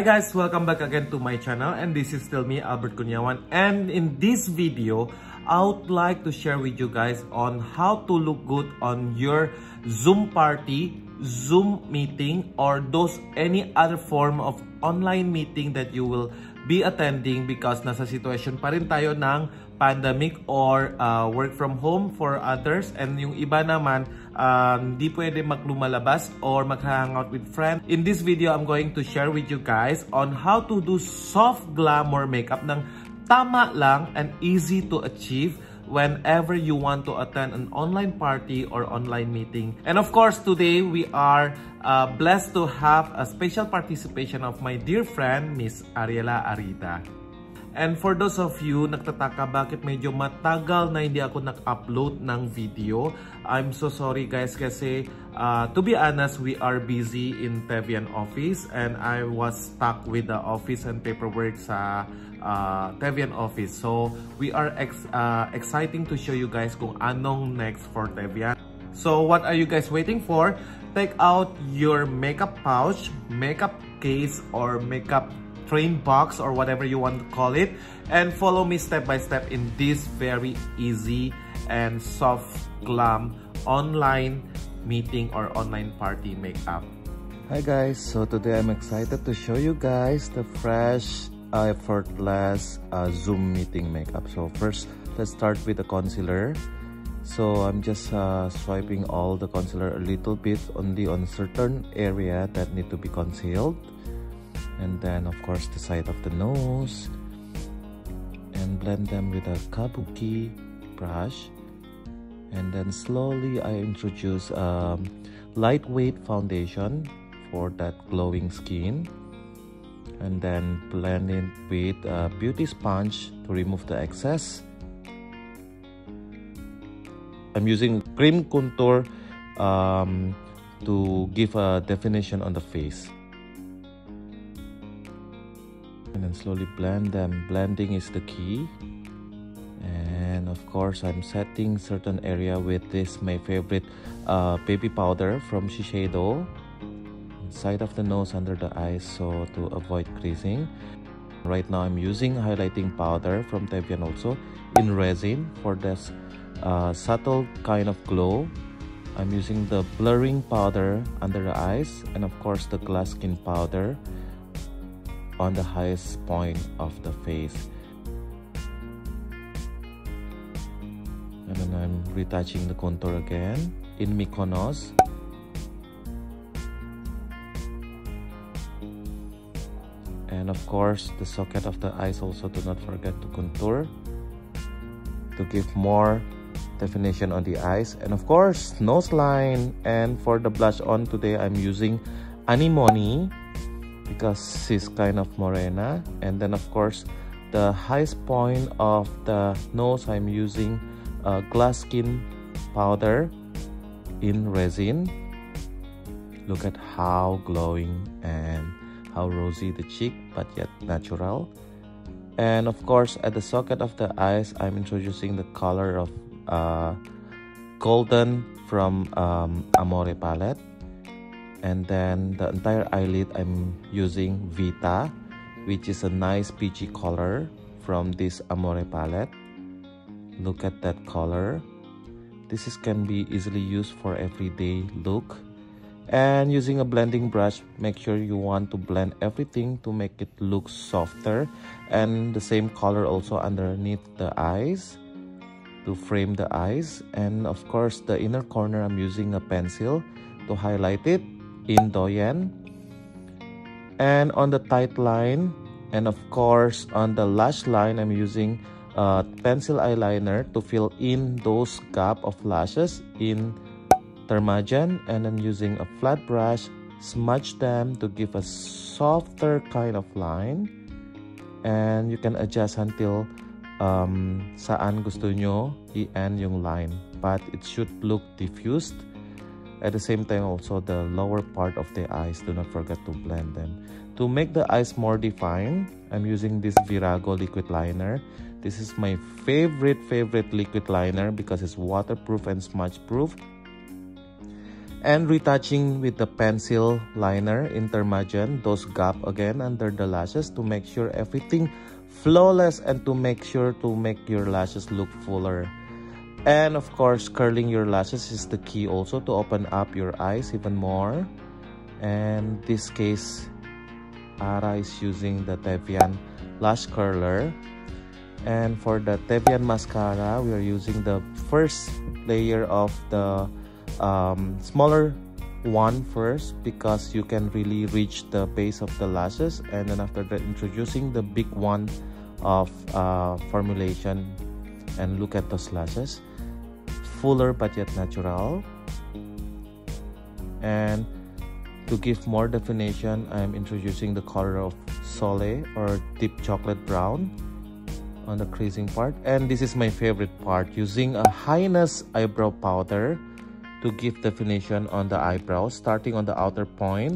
guys, welcome back again to my channel, and this is still me, Albert Cunyawan. And in this video, I would like to share with you guys on how to look good on your Zoom party, Zoom meeting, or any other form of online meeting that you will be attending, because nasa situation pa rin tayo ng pandemic or work from home for others, and yung iba naman hindi pwede maglumalabas or mag-hangout with friends. In this video, I'm going to share with you guys on how to do soft glamour makeup ng tama lang and easy to achieve whenever you want to attend an online party or online meeting. And of course, today we are blessed to have a special participation of my dear friend, Miss Ariela Arita. And for those of you nagtataka bakit medyo matagal na hindi ako nag-upload ng video, I'm so sorry guys, kasi to be honest, we are busy in Tevian office and I was stuck with the office and paperwork sa Tevian office. So we are exciting to show you guys kung anong next for Tevian. So what are you guys waiting for? Take out your makeup pouch, makeup case, or makeup train box, or whatever you want to call it, and follow me step by step in this very easy and soft glam online meeting or online party makeup. Hi guys, so today I'm excited to show you guys the fresh effortless Zoom meeting makeup. So first, let's start with the concealer. So I'm just swiping all the concealer a little bit only on certain area that need to be concealed. And then of course the side of the nose, and blend them with a kabuki brush. And then slowly I introduce lightweight foundation for that glowing skin, and then blend it with a beauty sponge to remove the excess. I'm using cream contour to give a definition on the face. And then slowly blend them. Blending is the key. And of course, I'm setting certain area with this my favorite baby powder from Shiseido. Side of the nose, under the eyes, so to avoid creasing. Right now, I'm using highlighting powder from Tevian also in resin for this subtle kind of glow. I'm using the blurring powder under the eyes, and of course the glass skin powder on the highest point of the face. And then I'm retouching the contour again in Mykonos. And of course the socket of the eyes also, do not forget to contour to give more definition on the eyes. And of course nose line. And for the blush on today, I'm using Anemone because she's kind of morena. And then of course the highest point of the nose, I'm using glass skin powder in resin. Look at how glowing and how rosy the cheek, but yet natural. And of course at the socket of the eyes, I'm introducing the color of golden from Amore palette. And then the entire eyelid, I'm using Vita, which is a nice peachy color from this Amore palette. Look at that color. This can be easily used for everyday look. And using a blending brush, make sure you want to blend everything to make it look softer. And the same color also underneath the eyes to frame the eyes. And of course the inner corner, I'm using a pencil to highlight it in Doyen. And on the tight line, and of course on the lash line, I'm using a pencil eyeliner to fill in those gap of lashes in Thermagen. And I'm using a flat brush, smudge them to give a softer kind of line. And you can adjust until saan gusto nyo i-end yung line, but it should look diffused. At the same time also the lower part of the eyes, do not forget to blend them. To make the eyes more defined, I'm using this Virago liquid liner. This is my favorite liquid liner because it's waterproof and smudge proof. And retouching with the pencil liner Intermagen those gap again under the lashes to make sure everything flawless and to make sure to make your lashes look fuller. And of course, curling your lashes is the key also to open up your eyes even more. And this case, Ara is using the Tevian lash curler. And for the Tevian mascara, we are using the first layer of the smaller one first, because you can really reach the base of the lashes, and then after that introducing the big one of formulation. And look at those lashes, fuller but yet natural. And to give more definition, I'm introducing the color of Soleil or deep chocolate brown on the creasing part. And this is my favorite part, using a Highness eyebrow powder to give definition on the eyebrows, starting on the outer point.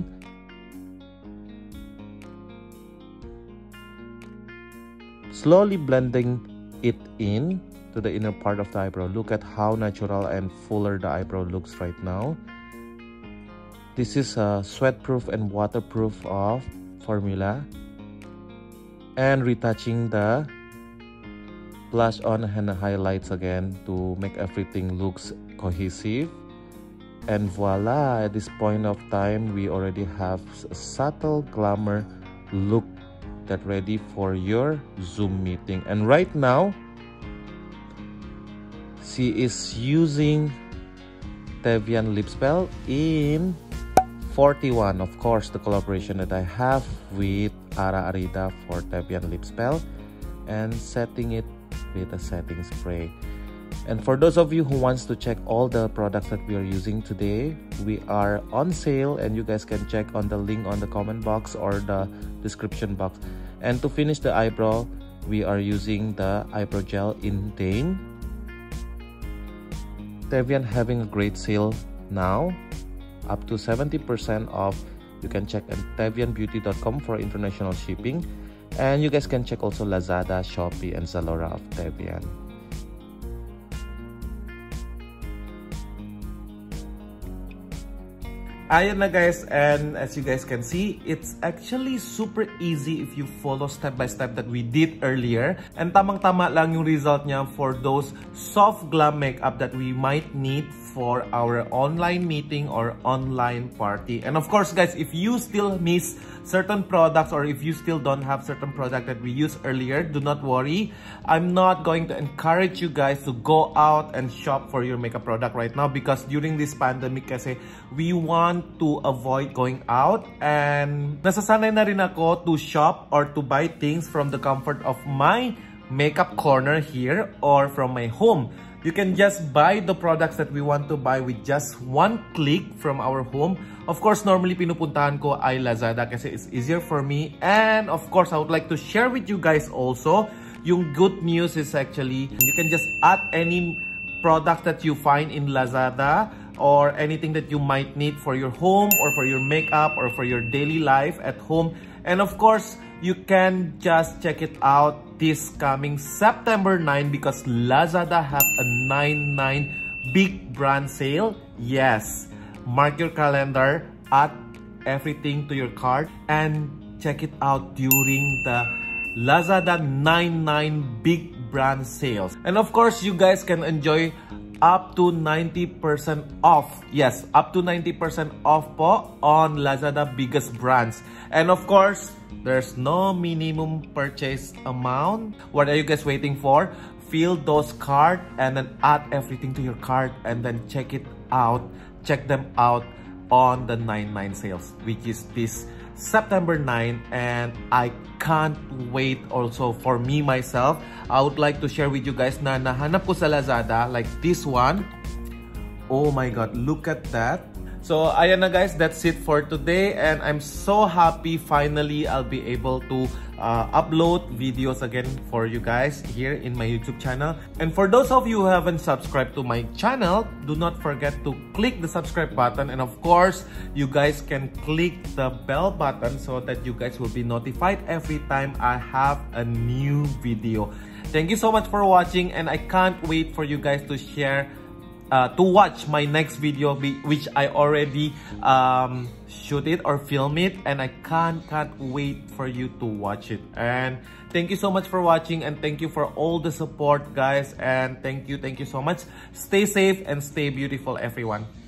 Slowly blending it in to the inner part of the eyebrow. Look at how natural and fuller the eyebrow looks right now. This is a sweat-proof and waterproof of formula. And retouching the blush on and highlights again to make everything looks cohesive. And voila, at this point of time, we already have a subtle glamour look that ready for your Zoom meeting. And right now, she is using Tevian Lip Spell in 41. Of course, the collaboration that I have with Ara Arida for Tevian Lip Spell, and setting it with a setting spray. And for those of you who wants to check all the products that we are using today, we are on sale, and you guys can check on the link on the comment box or the description box. And to finish the eyebrow, we are using the eyebrow gel in Dane. Tevian having a great sale now, up to 70% off. You can check at tevianbeauty.com for international shipping. And you guys can check also Lazada, Shopee, and Zalora of Tevian. Ayan na guys, and as you guys can see, it's actually super easy if you follow step by step that we did earlier. And tamang-tama lang yung result niya for those soft glam makeup that we might need for our online meeting or online party. And of course guys, if you still miss certain products, or if you still don't have certain product that we used earlier, do not worry. I'm not going to encourage you guys to go out and shop for your makeup product right now, because during this pandemic kasi, we want to avoid going out, and nasasanay na rin ako to shop or to buy things from the comfort of my makeup corner here or from my home. You can just buy the products that we want to buy with just one click from our home. Of course, normally pinupuntahan ko ay Lazada kasi it's easier for me. And of course, I would like to share with you guys also, yung good news is actually, you can just add any product that you find in Lazada or anything that you might need for your home or for your makeup or for your daily life at home. And of course, you can just check it out this coming September 9, because Lazada have a 9/9 big brand sale. Yes, mark your calendar, add everything to your cart, and check it out during the Lazada 9/9 big brand sales. And of course, you guys can enjoy up to 90% off. Yes, up to 90% off po on Lazada biggest brands. And of course, there's no minimum purchase amount. What are you guys waiting for? Fill those cart and then add everything to your cart and then check it out. Check them out on the 9/9 sales, which is this September 9, and I can't wait also for me myself. I would like to share with you guys na nahanap ko sa Lazada, like this one. Oh my god, look at that. So ayan na guys, that's it for today, and I'm so happy finally I'll be able to upload videos again for you guys here in my YouTube channel. And for those of you who haven't subscribed to my channel, do not forget to click the subscribe button, and of course you guys can click the bell button so that you guys will be notified every time I have a new video. Thank you so much for watching, and I can't wait for you guys to share to watch my next video, which I already shoot it or film it, and I can't wait for you to watch it. And thank you so much for watching, and thank you for all the support, guys, and thank you so much. Stay safe and stay beautiful, everyone.